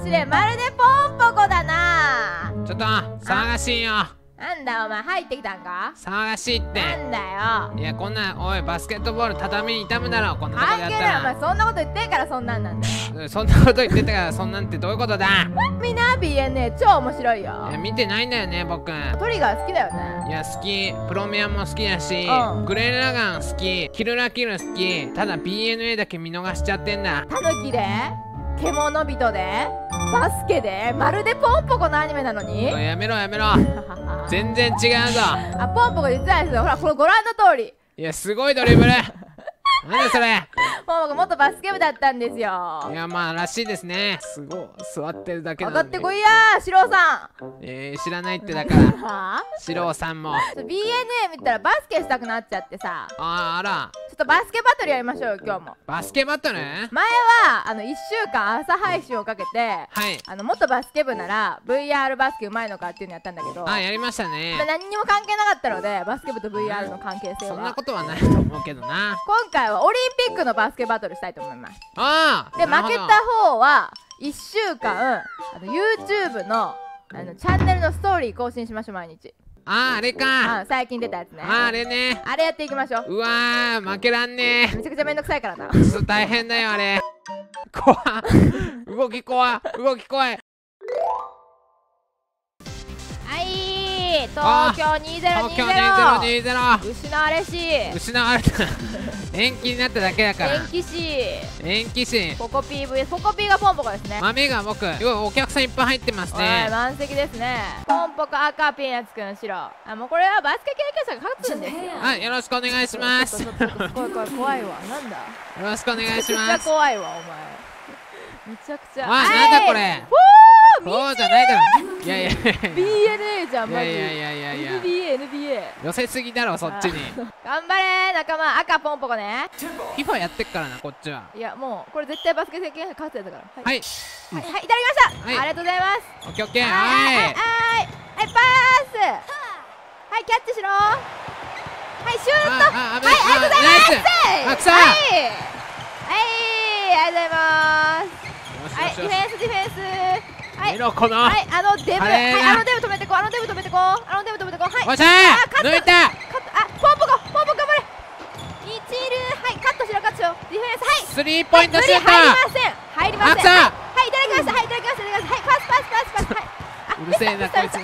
しれん。まるでポンポコだな。 ちょっと騒がしいよ。 なんだお前、入ってきたんか。 騒がしいって。 なんだよ。 いや、こんな、おい、バスケットボール畳に痛むだろ、こんなとこでやった関係ない。お前ら。 そんなこと言ってんからそんなんなんだよ。 そんなこと言ってたから、そんなんってどういうことだ。 みんな BNA 超面白いよ。 いや、見てないんだよね、僕。 トリガー好きだよね。 いや、好き。プロメアも好きだし、 うんグレンラガン好き。キルラキル好き。ただ BNA だけ見逃しちゃってんだ。 タヌキで獣人でバスケでまるでポンポコのアニメなのに。 やめろやめろ。全然違うぞ。 あ、ポンポコ実はですよ。ほら、これご覧の通り。 いや、すごいドリブル。なんだそれ。 ポンポコ元バスケ部だったんですよ。 いや、まあらしいですね。すごい座ってるだけな上のに。 がってこいやー、シローさ知らないってだから。 ん。はあ、 シローさんも。 BNA 見たらバスケしたくなっちゃってさ。 あら。 ちょっとバスケバトルやりましょうよ、今日も。 バスケバトル。 前は1週間朝配信をかけて、 はい。 元バスケ部なら VR バスケうまいのかっていうのやったんだけど、 やりましたね。 何にも関係なかったので、バスケ部と VR の関係性そんなは。 ことはないと思うけどな。 今回はオリンピックのバスケバトルしたいと思います。で、 なるほど負けた方は1週間YouTube のチャンネルのストーリー更新しましょう、毎日。 あれか。 最近出たやつね。 あれね。 あれやっていきましょう。 うわー、負けらんねめちゃくちゃめんどくさいからな。 ちょっと大変だよ、あれ。怖っ。動き怖い。動き怖い。 はい、東京東京 2020。 2020。 失われし。 失われた。延期になっただけだから。 延期し。 延期し。 ポコピー VS ポコピーがポンポコですね。 豆が僕。お客さんいっぱい入ってますおい、 ね。 満席ですね。ポンポコ赤、ピーナッツくん白。もうこれはバスケ経験者が勝つんですよ。 よろしくお願いします。よちょっと怖いわ。なんだ。 ろしくお願いしめちゃくちゃます。 怖いわ、お前。めちゃくちゃ。 なんだこれ。そうじゃないだろ。いやいやいや。 BNA じゃん、マジ。 いやいやいやいや。 NBA。 寄せすぎだろ、そっちに。 頑張れ仲間、赤ポンポコね。 FIFA やってっからな、こっちは。 いや、もうこれ絶対バスケ経験者勝つやつだから。 はい。 はい、いただきました。ありがとうございます。 オッケーオッケー。 はい、 はい。 パース。はい、キャッチしろ。はい、シュート。はい、ありがとうございます。 くそ。 はい、ありがとうございます。はい、ディフェンスディフェンス。はい、 見ろこの。 はい、デブ、はい、デブ止めてこ、デブ止めてこ、デブ止めてこ。はい、 おっしゃー、抜いた。 ポンポコ頑張れ。一塁、はい、カットしろ、ディフェンス、はい。 スリーポイントシュート。 入りません。はい、いただきました。はい、パス。はい、 うるせえなこいつ。 はい、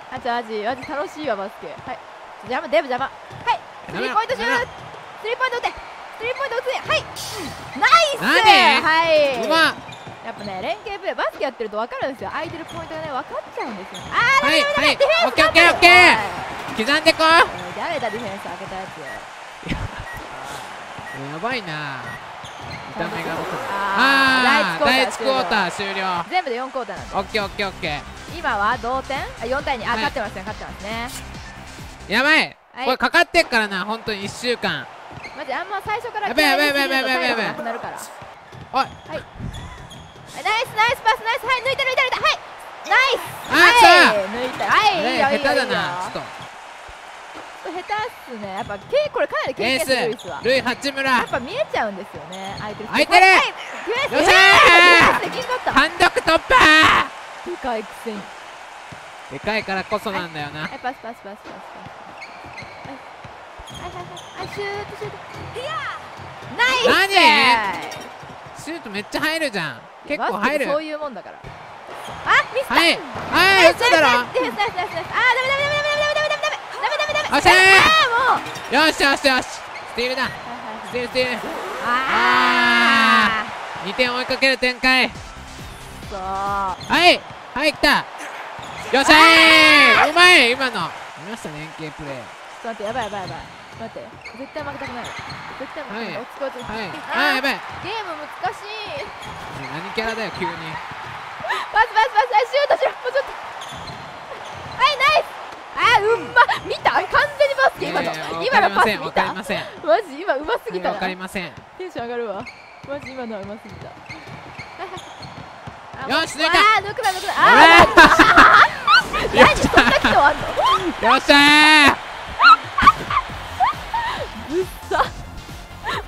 マジ楽しいわバスケ。はい、邪魔、デブ邪魔。はい、スリーポイントシュート。スリーポイント打て。はい、ナイス。はい。 うまっ。 やっぱね、連携プレーバスケやってると分かるんですよ。空いてるポイントがね、分かっちゃうんですよ。 はい、オッケーオッケーオッケー。刻んでこ。 誰だディフェンス開けたやつ。 やばいな。見た目が僕。第1クォーター終了。 全部で4クォーターなんで。 オッケーオッケーオッケー。 今は同点？4対2。勝ってますね。 やばい。これかかってっからな、本当に1週間。 マジあんま最初からやべやべ。 なくなるから。 おい。 はい。ナイスパス、ナイス。はい、抜いた。はい。ナイス。抜いた。はい。 下手だな。ちょっと下手っすね。やっぱこれかなり経験者ルイスは。 ルイ八村。 やっぱ見えちゃうんですよね。空いてる。 よっしゃー。単独突破。 でかいくせに。 でかいからこそなんだよな。 はい、パス。はい、シュート。ナイス。 シュートめっちゃ入るじゃん。結構入る。 そういうもんだから。ミスった。 はい、嘘だろ。 ディフェンス。ダメ。 おっしゃー。よし。スティールだ。スティール。2点追いかける展開。はい、来た。よっしゃー。うまい、今の。見ましたね、連携プレー。 ちょっと待って、やばい。待って、絶対負けたくない。落ち着こう。 やばい。 ゲーム難しい。 何キャラだよ、急に。 パス、シュートしろ。もうちょっと。はい、ナイス。見た？完全にバスケ今のパス見た？ わかりません。 マジ今うますぎたな。 わかりません。 テンション上がるわ。マジ今のはうますぎた。 よし、抜いた。 抜くな。何そんな人あんの？ よっしゃー。 うっさ。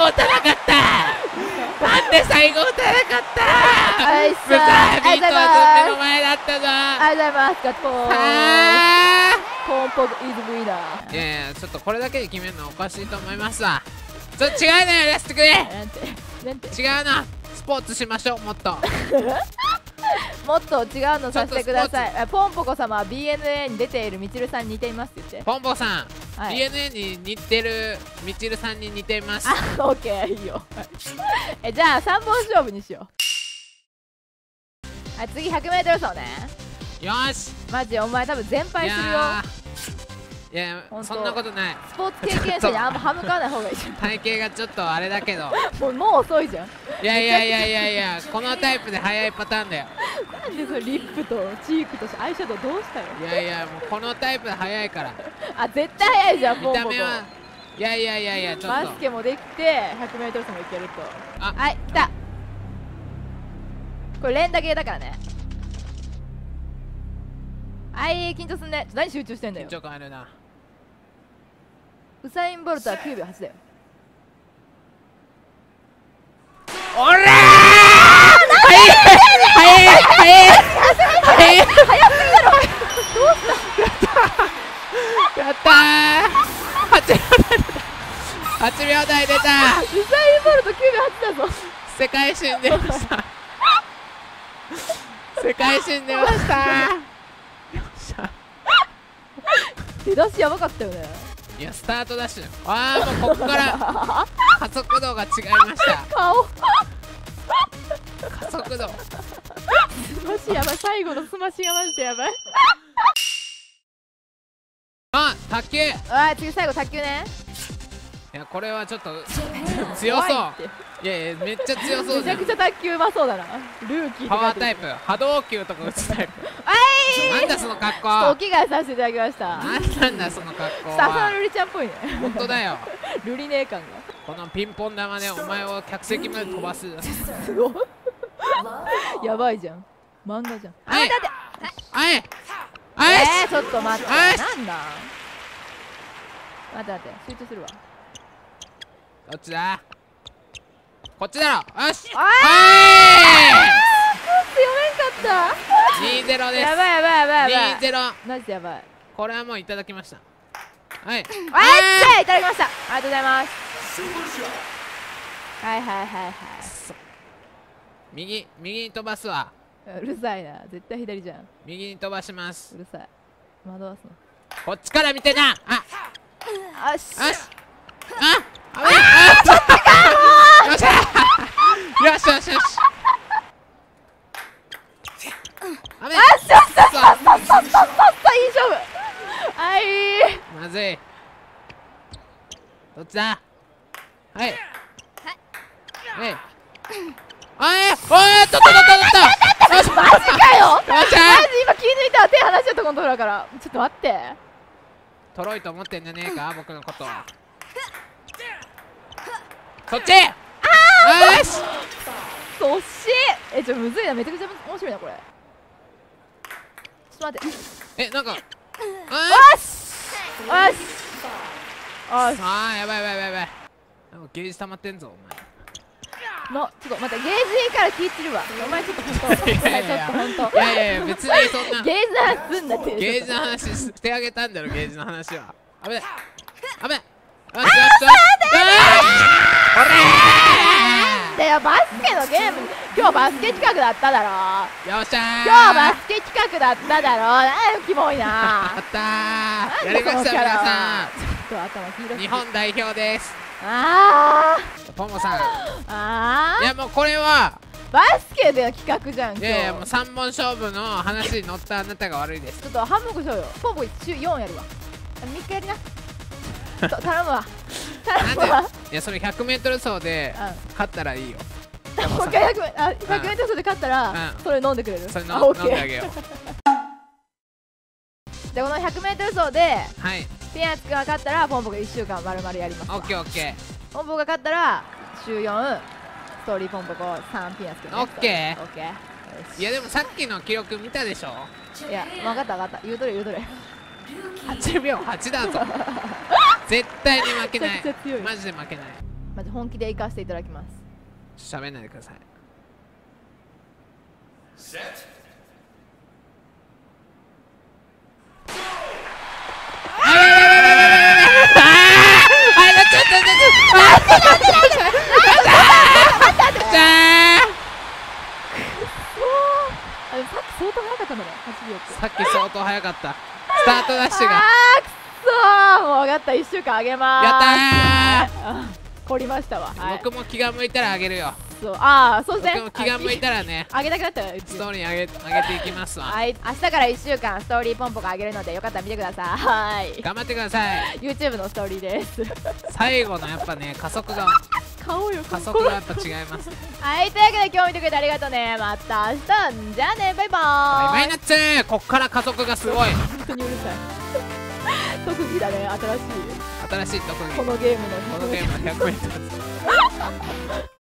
後打たなかった。なんで最後打たなかった。 はい、 ブザービートは目の前だったぞ。 ありがとうございます。ガッツポーズ。ポンポグイズウィナー。 いやいや、ちょっとこれだけで決めるのおかしいと思いますわ。ちょっと違うのよ、やらせてくれ。 なんて違うの。スポーツしましょう、もっと。 もっと違うのさせてください。ポンポコ様は BNA に出ているみちるさんに似ていますって言って。 ポンポさん、 はい、 BNA に似てるみちるさんに似ています。 あ、オッケー、いいよ。じゃあ3本勝負にしよう。はい、次 100m 走ね。 よし。 マジお前多分全敗するよ。 いや、そんなことない。 スポーツ経験者にあんま歯向かわない方がいいじゃん。 体型がちょっとあれだけど。 もう遅いじゃん。 いや、このタイプで速いパターンだよ。 なんでそれリップとチークとアイシャドウどうしたよ。 いや、もうこのタイプで速いから。 あ、絶対速いじゃん、ポンポコ。 見た目は。いや、ちょっと。 バスケもできて 100m 走もいけると。 あ、 はい、来た。これ連打系だからね。はい、緊張すんね。何集中してんだよ。 緊張感あるな。 ウサイン・ボルトは9秒8だよ。 おらー。 早すぎだろ。どうしたやったー。8秒台出た。 ウサイン・ボルト9秒8だぞ。 世界新出ました。世界新出ました。よっしゃ。 出だしやばかったよね。 いや、スタートダッシュ。ああ、もうここから加速度が違いました。 顔加速度スマッシュやばい。最後のスマッシュがマジでやばい。 あ、卓球。 あ、次最後卓球ね。 いや、これはちょっと強そう。いや、めっちゃ強そうじゃん。 めちゃくちゃ卓球うまそうだな。ルーキーパワータイプ、波動球とか打つタイプ。なんだその格好。 お着替えさせていただきました。 なんだその格好さすがは。 ルリちゃんっぽいね。 本当だよ。 ルリネー感が。 このピンポン玉でお前を客席まで飛ばす。 すごい。やばいじゃん。漫画じゃん。あ、だって。ちょっと待って。なんだ。待って、集中するわ。 どっちだ。こっちだろ。よし。 読めんかった。 2-0です。 やばい。 2-0。 マジでやばい。 これはもういただきました。はい。 いただきました。ありがとうございます。はい。 右に飛ばすわ。 うるさいな。絶対左じゃん。 右に飛ばします。 うるさい。惑わすの。 こっちから見てな。 よし。 よし。ちょっとかもう。よっしゃ。よし。 いい勝負。はい。 まずい。どっちだ。はい。 マジかよ。マジよっしゃ今気抜いたわ。手離しちゃったコントローラーから。ちょっと待って。 トロイと思ってんじゃねえか僕のこと。そっち。よし。 そしむずいな。めちゃくちゃ面白いなこれ。ちょっと待って。 なんか。よし。 ああ、やばい。なんかゲージ溜まってんぞお前。 ちょっと待って、ゲージから聞いてるわ。お前ちょっと本当。 いや別にそんなゲージの話すんだって。 ゲージの話してあげたんだろ。ゲージの話は危ない。よしいやバスケのゲーム、今日バスケ企画だっただろ。 よっしゃー。 今日バスケ企画だっただろ。キモいな。 やったー。やりました皆さん。 ちょっと頭黄色い。 日本代表です。ポモさん。いやもうこれはバスケでの企画じゃん。 いやもう3本勝負の話に乗ったあなたが悪いです。 ちょっと半分こしようよ。ポンポン週4やるわ。3日やりな。頼むわ。 いやそれ 100m 走で勝ったらいいよ。 もう一回 100m 走で勝ったらそれ飲んでくれる。 それ飲んであげよう。 でこの 100m 走でピアツくんが勝ったらポンポが1週間丸々やります。 オッケー。 ポンポが勝ったら週4ストーリーポンポコ3ピアツくん。 オッケー。 いやでもさっきの記録見たでしょ。 いや分かった言うとれ 8秒8だぞ。絶対に負けない。マジで負けない。 マジ本気で行かせていただきます。 喋んないでください。さっき相当早かった。スタートダッシュが。 もう分かった。1週間あげまーす。 やったー。 凝りましたわ。 僕も気が向いたらあげるよ。 そうですね。 僕も気が向いたらねあげたくなったらストーリーあげていきますわ。 明日から1週間ストーリーポンポがあげるのでよかったら見てください。 頑張ってください。 YouTube のストーリーです。 最後のやっぱね加速がやっぱ違います。 はい、というわけで今日見てくれてありがとうね。また明日。じゃあね、バイバーイ。 バイバイナッツ。こっから加速がすごい。 本当にうるさい。特技だね。新しい特技。このゲームの 100m